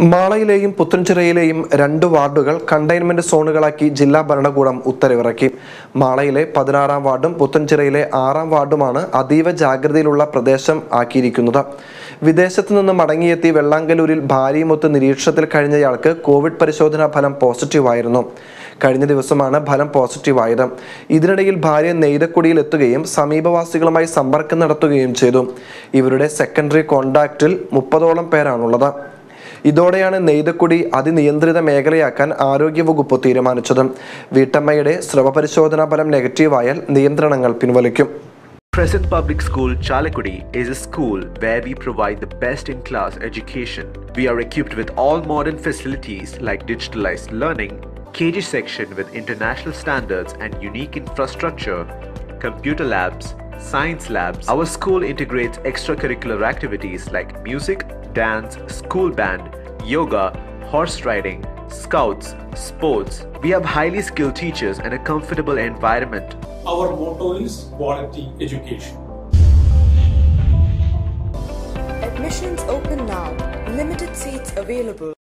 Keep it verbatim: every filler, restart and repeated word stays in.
മാളയിലെയും പുത്തൻചിറയിലെയും രണ്ട് വാർഡുകൾ കണ്ടെയ്ൻമെന്റ് സോണുകളാക്കി ജില്ലാ ഭരണകൂടം ഉത്തരവിറക്കി. മാളയിലെ പതിനാറാം വാർഡും പുത്തൻചിറയിലെ ആറാം വാർഡുമാണ് അതീവ ജാഗ്രതയിലുള്ള പ്രദേശം ആക്കിയിരിക്കുന്നത്. വിദേശത്തു നിന്ന് മടങ്ങിയെത്തി വെള്ളാങ്കല്ലൂരിൽ ഭാര്യയുമൊത്ത് നിരീക്ഷണത്തിൽ കഴിഞ്ഞയാൾക്ക് കോവിഡ് പരിശോധനാ ഫലം പോസിറ്റീവായിരുന്നു. കഴിഞ്ഞ ദിവസമാണ് ഫലം പോസിറ്റീവായത്. ഇതിനിടയിൽ ഭാര്യ നെയ്തക്കുടിയിൽ എത്തുകയും സമീപവാസികളുമായി സമ്പർക്കം നടത്തുകയും ചെയ്തു. ഇവരുടെ സെക്കൻഡറി കോണ്ടാക്റ്റിൽ മുപ്പതോളം പേരാണുള്ളത്. ഇതോടെയാണ് നെയ്തക്കുടി അതിനിയന്ത്രിത മേഖലയാക്കാൻ ആരോഗ്യവകുപ്പ് തീരുമാനിച്ചത്. വീട്ടമ്മയുടെ സ്രവപരിശോധനാ ഫലം നെഗറ്റീവായാൽ നിയന്ത്രണങ്ങൾ പിൻവലിക്കും. Crescent Public School, Chalakudi is a school where we provide the best-in-class education. We are equipped with all modern facilities like digitalized learning, K G section with international standards and unique infrastructure, computer labs, science labs. Our school integrates extracurricular activities like music, dance, school band, yoga, horse riding, scouts, sports. We have highly skilled teachers and a comfortable environment. Our motto is quality education. Admissions open now. Limited seats available.